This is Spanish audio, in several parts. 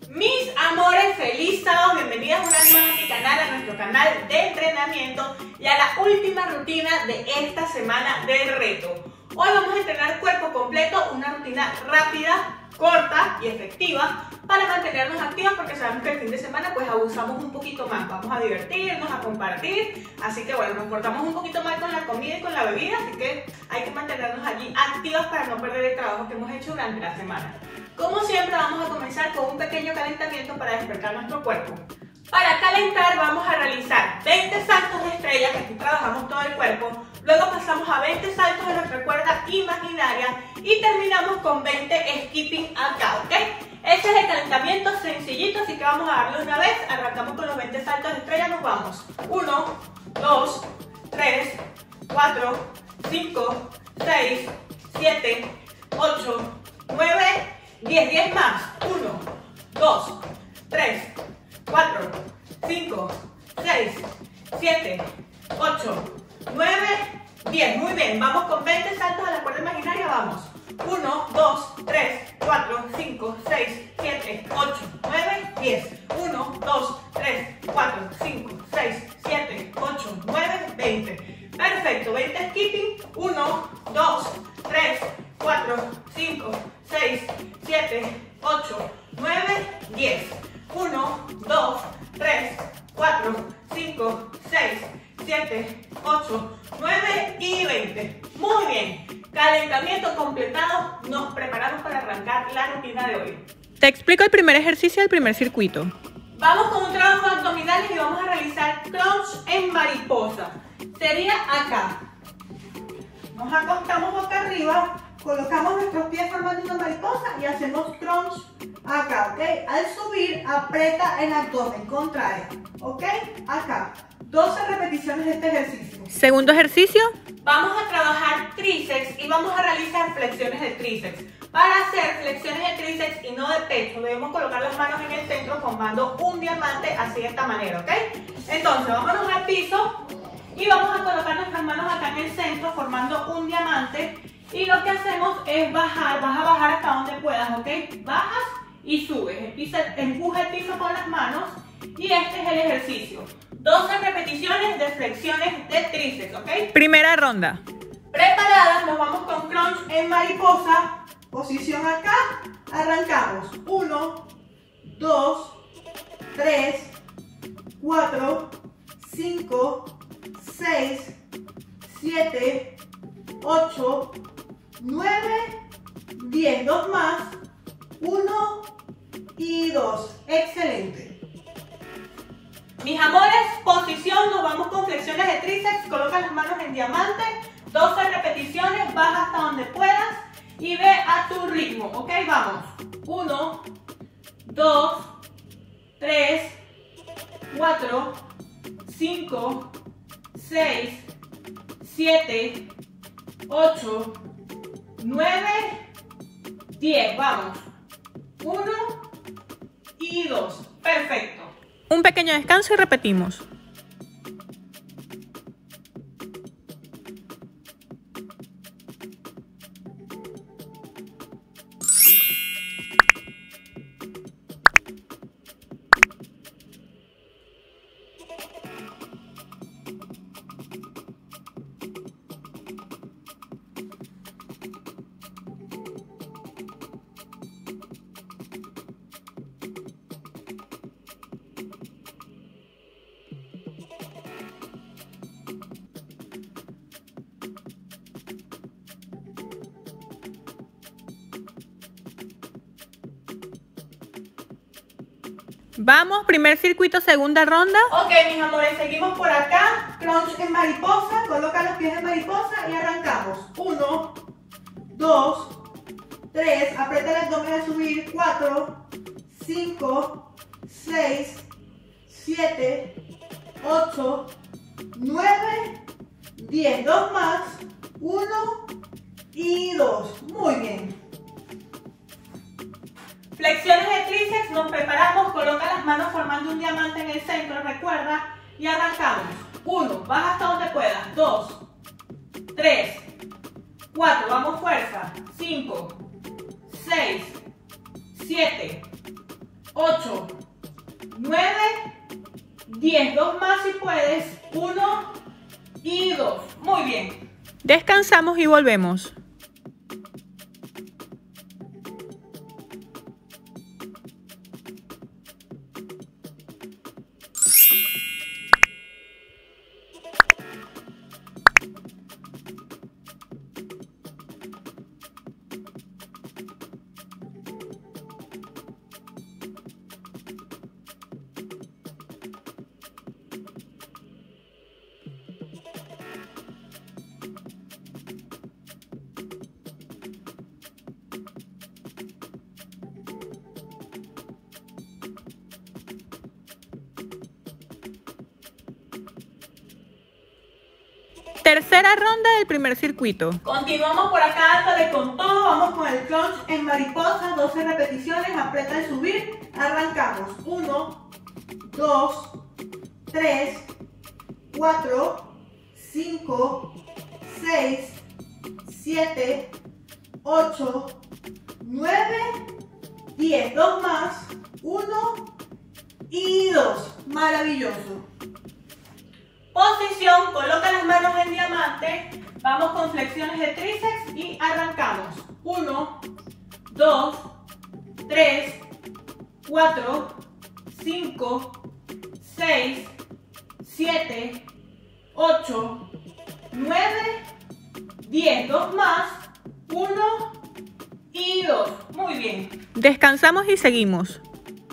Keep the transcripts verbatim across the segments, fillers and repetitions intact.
Mis amores, feliz sábado, bienvenidas una vez más a mi canal, a nuestro canal de entrenamiento y a la última rutina de esta semana de reto. Hoy vamos a entrenar cuerpo completo, una rutina rápida, corta y efectiva para mantenernos activos, porque sabemos que el fin de semana pues abusamos un poquito más, vamos a divertirnos, a compartir, así que bueno, nos portamos un poquito mal con la comida y con la bebida, así que hay que mantenernos allí activas para no perder el trabajo que hemos hecho durante la semana. Como siempre, vamos a comenzar con un pequeño calentamiento para despertar nuestro cuerpo. Para calentar vamos a realizar veinte saltos de estrella, que aquí trabajamos todo el cuerpo, luego pasamos a veinte saltos de nuestra cuerda imaginaria y terminamos con veinte skipping acá, ¿ok? Este es el calentamiento sencillito, así que vamos a darle una vez. Arrancamos con los veinte saltos de estrella, nos vamos. uno, dos, tres, cuatro, cinco, seis, siete, ocho, nueve, diez, diez más. uno, dos, tres, cuatro, cinco, seis, siete, ocho, nueve, diez. Muy bien, vamos con veinte saltos a la cuerda imaginaria, vamos. uno, dos, tres, cuatro, cinco, seis, siete, ocho, nueve, diez. uno, dos, tres, cuatro, cinco, seis, siete, ocho, nueve, veinte. Perfecto, veinte skipping. uno, dos, tres, cuatro, cinco, seis, siete, ocho, nueve, diez. uno, dos, tres, cuatro, cinco, seis, siete, ocho, nueve y veinte. Muy bien, calentamiento completado, nos preparamos para arrancar la rutina de hoy. Te explico el primer ejercicio del primer circuito. Vamos con un trabajo de abdominales y vamos a realizar crunch en mariposa. Sería acá. Nos acostamos boca arriba, colocamos nuestros pies formando una mariposa y hacemos crunch acá, ¿ok? Al subir, aprieta el abdomen, contrae, ¿ok? Acá. doce repeticiones de este ejercicio. Segundo ejercicio. Vamos a trabajar tríceps y vamos a realizar flexiones de tríceps. Para hacer flexiones de tríceps y no de pecho, debemos colocar las manos en el centro formando un diamante, así de esta manera, ¿ok? Entonces, vámonos al piso y vamos a colocar nuestras manos acá en el centro formando un diamante. Y lo que hacemos es bajar, vas a bajar hasta donde puedas, ¿ok? Bajas y subes, empieza, empuja el piso con las manos y este es el ejercicio. doce repeticiones de flexiones de tríceps, ¿ok? Primera ronda. Preparadas, nos vamos con crunch en mariposa. Posición acá, arrancamos. uno, dos, tres, cuatro, cinco, seis, siete, ocho, nueve, diez. Dos más. uno y dos. Excelente. Mis amores, posición, nos vamos con flexiones de tríceps, coloca las manos en diamante, doce repeticiones, baja hasta donde puedas y ve a tu ritmo, ¿ok? Vamos. uno, dos, tres, cuatro, cinco, seis, siete, ocho, nueve, diez. Vamos. uno y dos. Perfecto. Un pequeño descanso y repetimos. Vamos, primer circuito, segunda ronda. Ok, mis amores, seguimos por acá. Crunch en mariposa, coloca los pies en mariposa y arrancamos. uno, dos, tres, aprieta el abdomen a subir. cuatro, cinco, seis, siete, ocho, nueve, diez. Dos más. uno y dos. Muy bien. Flexiones de tríceps, nos preparamos, coloca las manos formando un diamante en el centro, recuerda, y arrancamos. uno, baja hasta donde puedas. dos, tres, cuatro, vamos fuerza. cinco, seis, siete, ocho, nueve, diez. Dos más si puedes. uno y dos. Muy bien. Descansamos y volvemos. Tercera ronda del primer circuito. Continuamos por acá dándole con todo. Vamos con el crunch en mariposa. doce repeticiones. Aprieta y subir. Arrancamos. uno, dos, tres, cuatro, cinco, seis, siete, ocho, nueve, diez. Dos más. uno y dos. Maravilloso. Posición, coloca las manos en diamante, vamos con flexiones de tríceps y arrancamos. uno, dos, tres, cuatro, cinco, seis, siete, ocho, nueve, diez. Dos más, uno y dos. Muy bien. Descansamos y seguimos.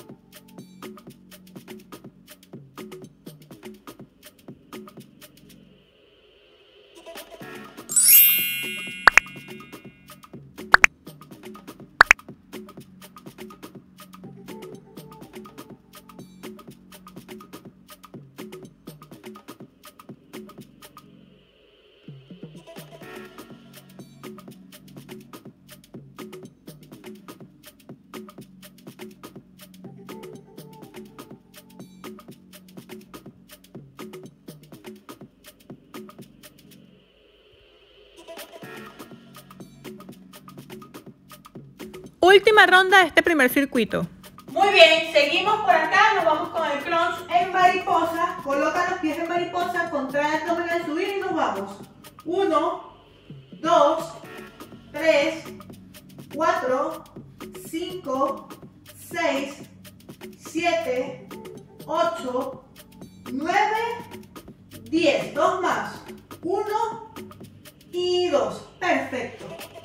Última ronda de este primer circuito. Muy bien, seguimos por acá, nos vamos con el crunch en mariposa. Coloca los pies en mariposa, contrae el abdomen al subir y nos vamos. uno, dos, tres, cuatro, cinco, seis, siete, ocho, nueve, diez. Dos más. uno y dos. Perfecto.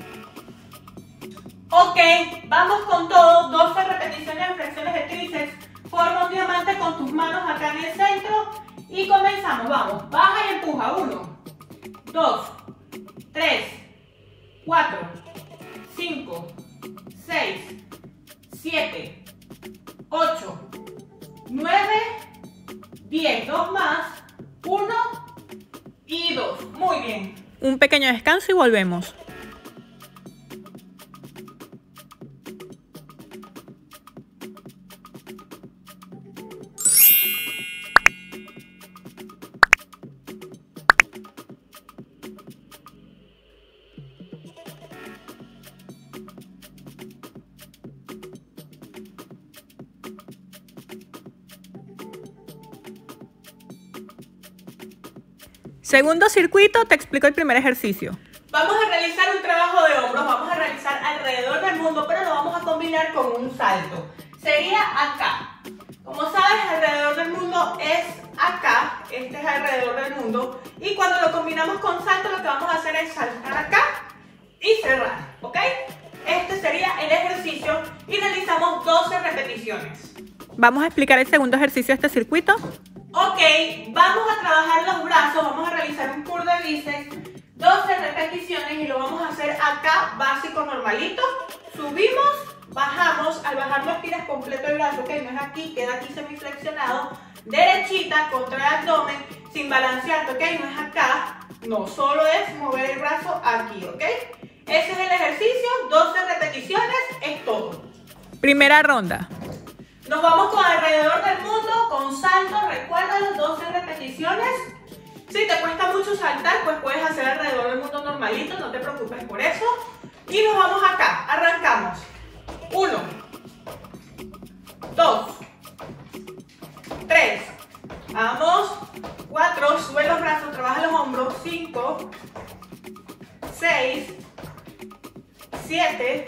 Ok, vamos con todo. doce repeticiones en flexiones de tríceps. Forma un diamante con tus manos acá en el centro. Y comenzamos. Vamos. Baja y empuja. uno, dos, tres, cuatro, cinco, seis, siete, ocho, nueve, diez. Dos más. uno y dos. Muy bien. Un pequeño descanso y volvemos. Segundo circuito, te explico el primer ejercicio. Vamos a realizar un trabajo de hombros, vamos a realizar alrededor del mundo, pero lo vamos a combinar con un salto. Sería acá. Como sabes, alrededor del mundo es acá, este es alrededor del mundo, y cuando lo combinamos con salto, lo que vamos a hacer es saltar acá y cerrar, ¿ok? Este sería el ejercicio y realizamos doce repeticiones. Vamos a explicar el segundo ejercicio de este circuito. Ok, vamos a trabajar los brazos, vamos a realizar un curl de bíceps, doce repeticiones y lo vamos a hacer acá, básico, normalito. Subimos, bajamos, al bajar no estiras completo el brazo, ok, no es aquí, queda aquí semiflexionado, derechita contra el abdomen, sin balancearte, ok, no es acá, no, solo es mover el brazo aquí, ok. Ese es el ejercicio, doce repeticiones, es todo. Primera ronda. Nos vamos con alrededor del mundo, con salto, recuerda las doce repeticiones. Si te cuesta mucho saltar, pues puedes hacer alrededor del mundo normalito, no te preocupes por eso. Y nos vamos acá, arrancamos. uno, dos, tres, vamos, cuatro, sube los brazos, trabaja los hombros, cinco, seis, siete,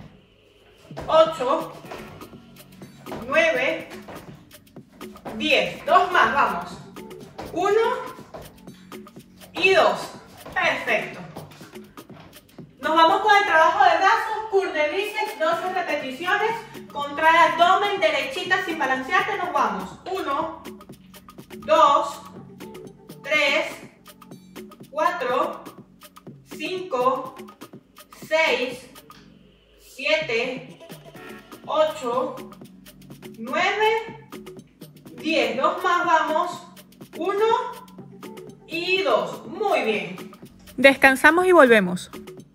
ocho, nueve, diez. Dos más, vamos. uno y dos. Perfecto. Nos vamos con el trabajo de brazos, curl de bíceps, doce repeticiones. Contrae abdomen, derechita sin balancearte, nos vamos. uno, dos, tres, cuatro, cinco, seis, siete, ocho, nueve, diez. Dos más, vamos. uno y dos. Muy bien. Descansamos y volvemos.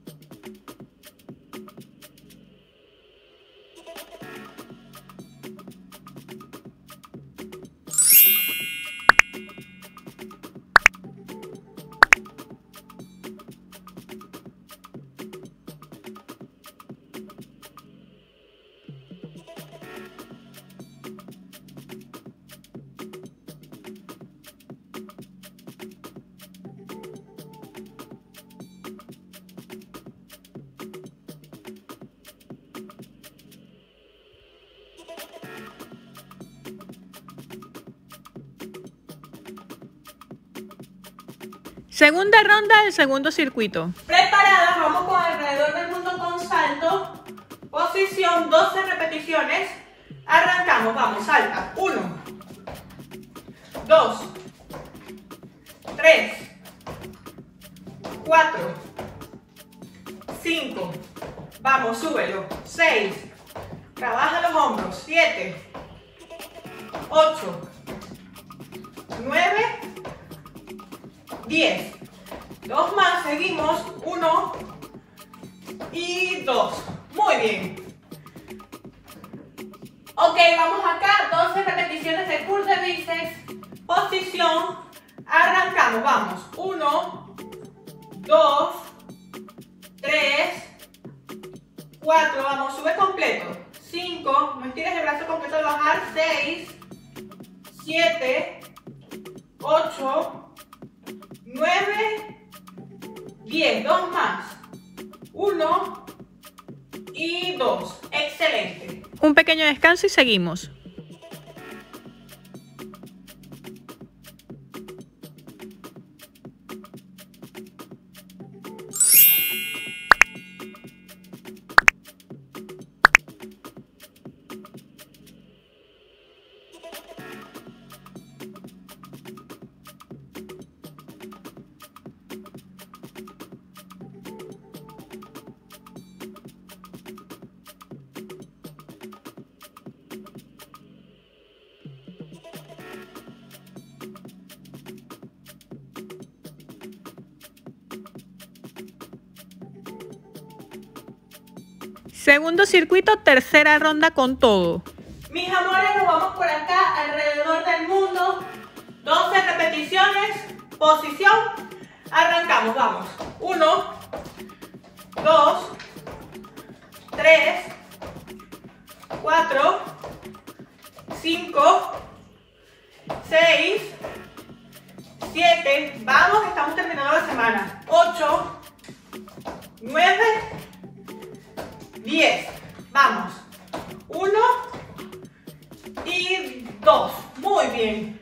Segunda ronda del segundo circuito. Preparadas, vamos con alrededor del mundo con salto. Posición, doce repeticiones. Arrancamos, vamos, salta. uno, dos, tres, cuatro, cinco. Vamos, súbelo. seis. Trabaja los hombros. siete, ocho, nueve, diez. Dos más, seguimos. uno y dos. Muy bien. Ok, vamos acá. doce repeticiones de curl de bíceps. Posición. Arrancamos. Vamos. uno, dos, tres, cuatro. Vamos, sube completo. cinco. No estires el brazo completo al bajar. seis, siete, ocho, nueve, diez. Dos más. uno y dos. Excelente. Un pequeño descanso y seguimos. Segundo circuito, tercera ronda con todo. Mis amores, nos vamos por acá alrededor del mundo. doce repeticiones. Posición. Arrancamos, vamos. uno, dos, tres, cuatro, cinco, seis, siete. Vamos, estamos terminando la semana. ocho, nueve, diez. Vamos. uno y dos. Muy bien.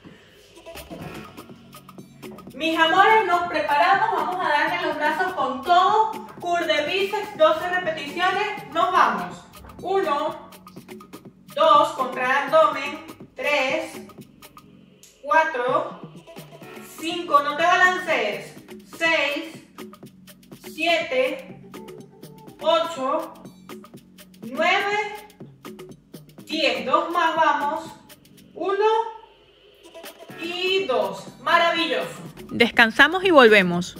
Mis amores, nos preparamos. Vamos a darle los brazos con todo. Curl de bíceps, doce repeticiones. Nos vamos. uno, dos, contra abdomen. tres, cuatro, cinco. No te balancees. seis, siete, ocho, nueve, diez. Dos más, vamos. uno y dos. Maravilloso. Descansamos y volvemos.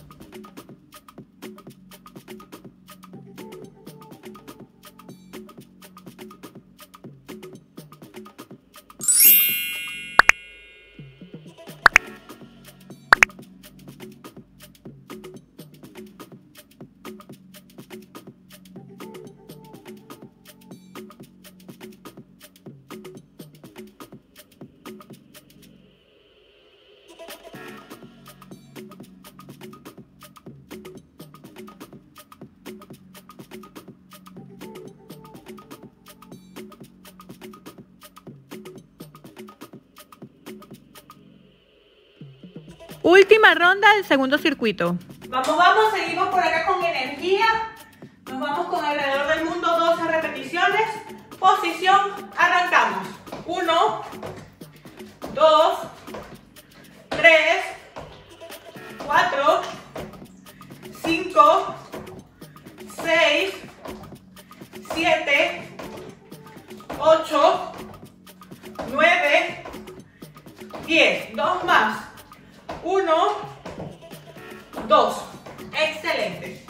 Última ronda del segundo circuito. Vamos, vamos, seguimos por acá con energía. Nos vamos con alrededor del mundo, doce repeticiones. Posición, arrancamos. uno, dos, tres, cuatro, cinco, seis, siete, ocho, nueve, diez. Dos más. uno, dos. Excelente.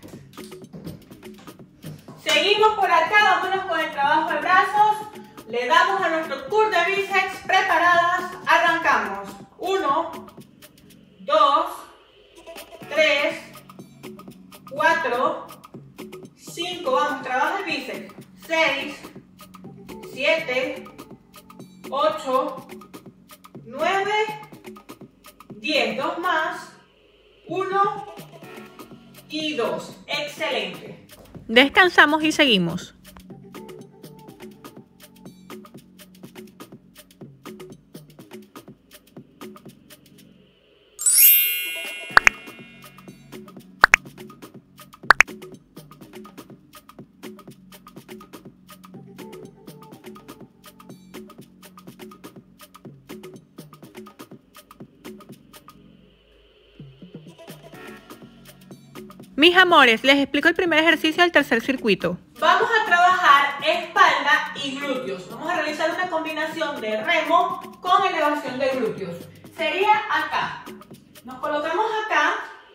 Seguimos por acá, vámonos con el trabajo de brazos. Le damos a nuestro curl de bíceps. Preparadas, arrancamos. uno, dos, tres, cuatro, cinco, vamos, trabajo de bíceps. seis, siete, ocho, nueve, diez. Dos más. uno y dos. Excelente. Descansamos y seguimos. Mis amores, les explico el primer ejercicio del tercer circuito. Vamos a trabajar espalda y glúteos. Vamos a realizar una combinación de remo con elevación de glúteos. Sería acá. Nos colocamos acá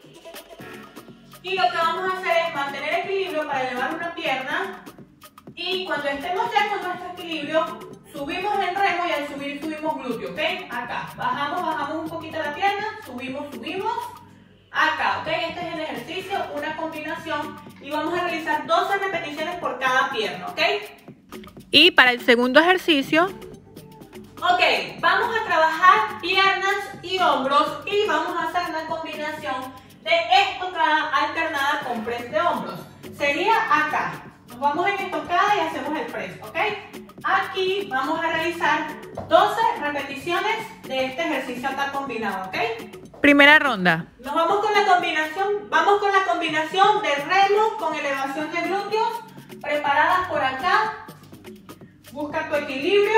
y lo que vamos a hacer es mantener equilibrio para elevar una pierna, y cuando estemos ya con nuestro equilibrio subimos el remo, y al subir subimos glúteo, ¿ok? Acá. Bajamos, bajamos un poquito la pierna, subimos, subimos. Acá, ¿ok? Este es el ejercicio, una combinación, y vamos a realizar doce repeticiones por cada pierna, ¿ok? Y para el segundo ejercicio, ok, vamos a trabajar piernas y hombros, y vamos a hacer una combinación de estocada alternada con press de hombros. Sería acá. Nos vamos en estocada y hacemos el press, ¿ok? Aquí vamos a realizar doce repeticiones de este ejercicio acá combinado, ¿ok? primera ronda. Nos vamos con la combinación, vamos con la combinación de remo con elevación de glúteos. Preparadas por acá. Busca tu equilibrio.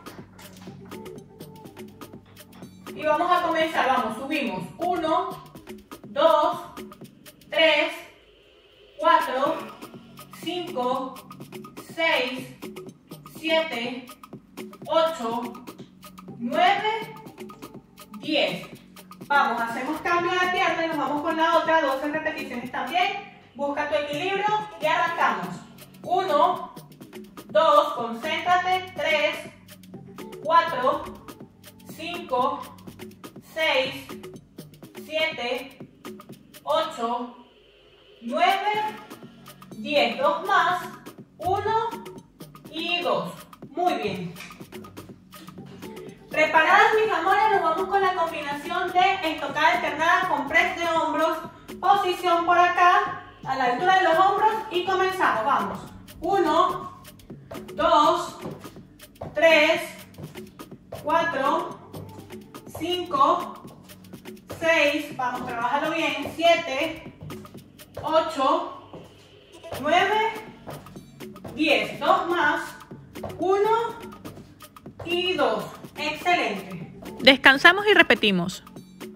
Y vamos a comenzar, vamos, subimos. uno, dos, tres, cuatro, cinco, seis, siete, ocho, nueve, diez. Vamos, hacemos cambio de pierna y nos vamos con la otra, doce repeticiones también. Busca tu equilibrio y arrancamos. uno, dos, concéntrate, tres, cuatro, cinco, seis, siete, ocho, nueve, diez. Dos más, uno y dos. Muy bien. Preparadas, mis amores, nos vamos con la combinación de estocada alternada con press de hombros. Posición por acá, a la altura de los hombros, y comenzamos. Vamos. uno, dos, tres, cuatro, cinco, seis, vamos, trabájalo bien, siete, ocho, nueve, diez. Dos más, uno y dos. Excelente. Descansamos y repetimos.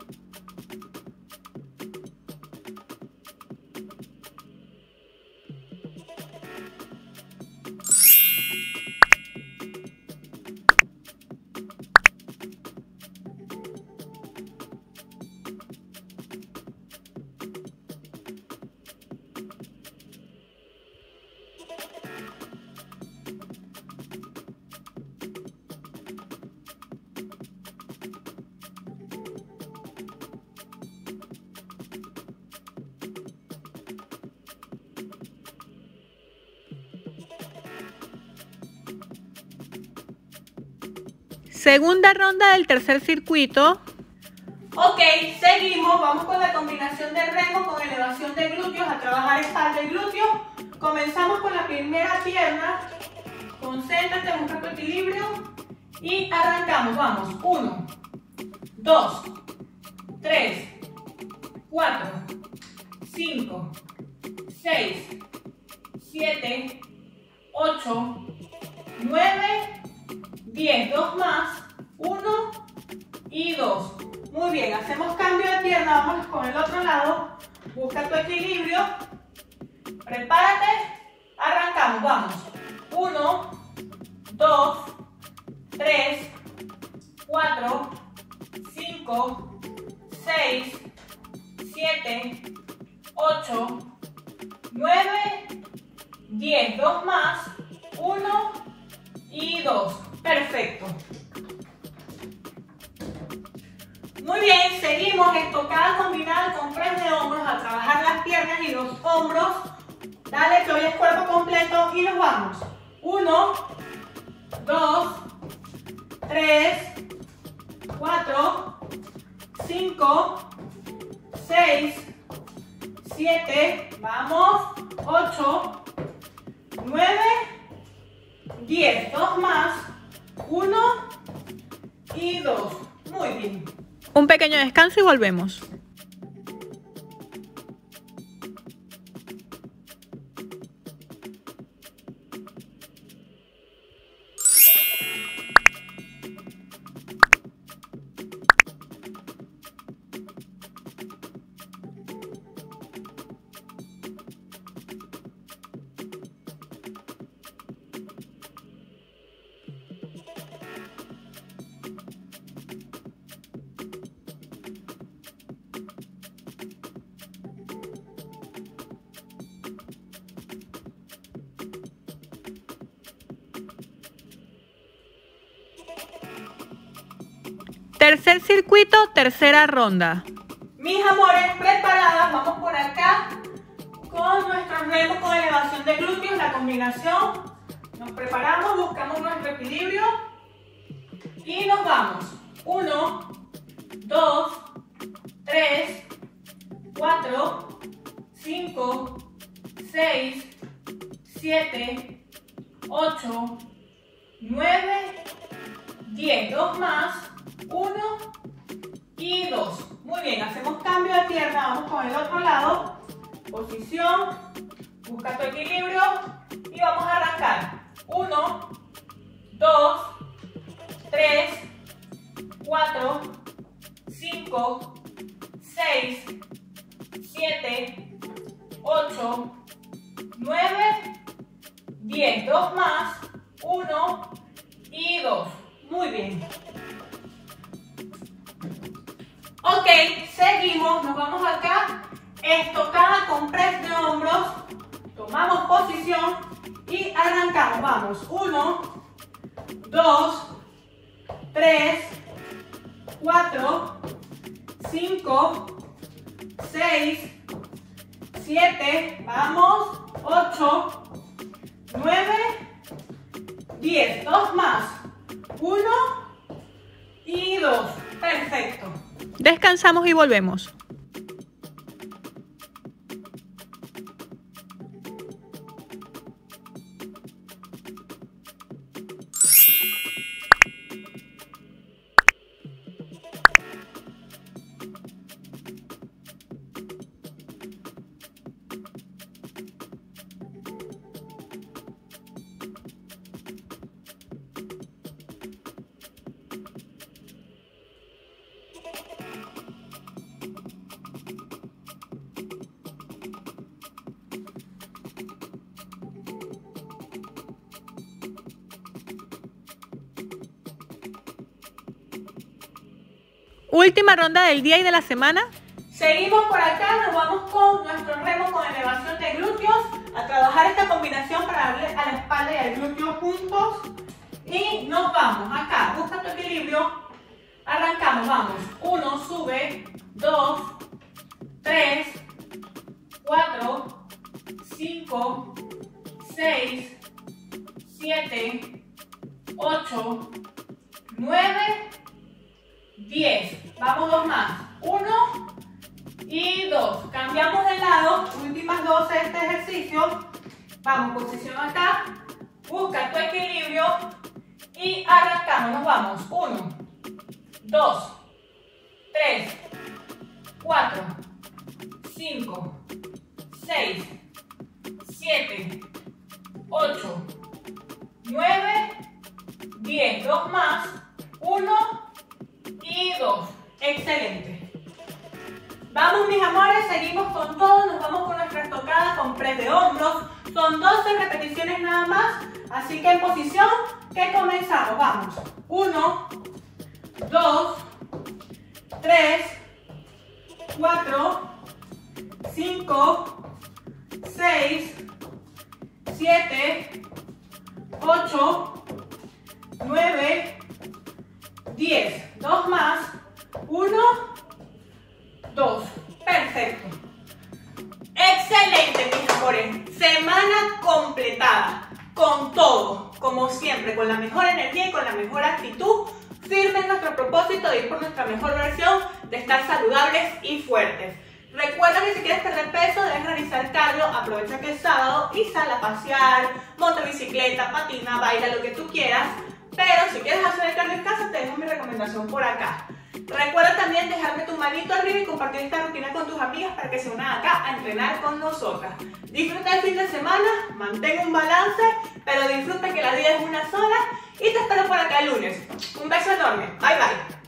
Segunda ronda del tercer circuito. Ok, seguimos. Vamos con la combinación de remo con elevación de glúteos, a trabajar espalda y glúteos. Comenzamos con la primera pierna. Concéntrate, busca tu equilibrio y arrancamos. Vamos. uno, dos, tres, cuatro, cinco, seis, siete, ocho, nueve, diez. Dos más, uno y dos. Muy bien, hacemos cambio de pierna, vamos con el otro lado. Busca tu equilibrio. Prepárate, arrancamos, vamos. uno, dos, tres, cuatro, cinco, seis, siete, ocho, nueve, diez. Dos más, uno y dos. Perfecto. Muy bien, seguimos estocada combinada con press de hombros a trabajar las piernas y los hombros. Dale, que hoy es cuerpo completo y nos vamos. uno, dos, tres, cuatro, cinco, seis, siete, vamos, ocho, nueve, diez. Dos más, uno y dos. Muy bien. Un pequeño descanso y volvemos. Tercer circuito, tercera ronda. Mis amores, preparadas, vamos por acá con nuestro remo con elevación de glúteos, la combinación. Nos preparamos, buscamos nuestro equilibrio y nos vamos. uno, dos, tres, cuatro, cinco, seis, siete, ocho, nueve, diez. Dos más. uno y dos. Muy bien, hacemos cambio de pierna, vamos con el otro lado. Posición, busca tu equilibrio y vamos a arrancar. uno, dos, tres, cuatro, cinco, seis, siete, ocho, nueve, diez. Dos más, uno y dos. Muy bien. Ok, seguimos, nos vamos acá, estocada con press de hombros, tomamos posición y arrancamos, vamos, uno, dos, tres, cuatro, cinco, seis, siete, vamos, ocho, nueve, diez. Dos más, uno y dos. Perfecto. Descansamos y volvemos. Última ronda del día y de la semana. Seguimos por acá, nos vamos con nuestro remo con elevación de glúteos a trabajar esta combinación para darle a la espalda y al glúteo juntos y nos vamos acá, busca tu equilibrio, arrancamos, vamos, uno, sube, dos, tres, cuatro, cinco, seis, siete, ocho, nueve, diez. Vamos dos más. uno y dos. Cambiamos de lado. Últimas dos de este ejercicio. Vamos, posición acá. Busca tu equilibrio. Y arrancamos. Nos vamos. uno, dos, tres, cuatro, cinco, seis, siete, ocho, nueve, diez. Dos más. uno y dos. Excelente. Vamos, mis amores, seguimos con todo. Nos vamos con nuestra estocada con press de hombros. Son doce repeticiones nada más. Así que en posición que comenzamos. Vamos. uno, dos, tres, cuatro, cinco, seis, siete, ocho, nueve, diez. Dos más. uno, dos. Perfecto. Excelente, mis amores. Semana completada. Con todo. Como siempre, con la mejor energía y con la mejor actitud. Firme en nuestro propósito de ir por nuestra mejor versión, de estar saludables y fuertes. Recuerda que si quieres perder peso, debes realizar cardio. Aprovecha que es sábado y sal a pasear, monta bicicleta, patina, baila, lo que tú quieras. Pero si quieres hacer el cardio en casa, te dejo mi recomendación por acá. Recuerda también dejarme tu manito arriba y compartir esta rutina con tus amigas para que se unan acá a entrenar con nosotras. Disfruta el fin de semana, mantén un balance, pero disfruta que la vida es una sola y te espero por acá el lunes. Un beso enorme. Bye bye.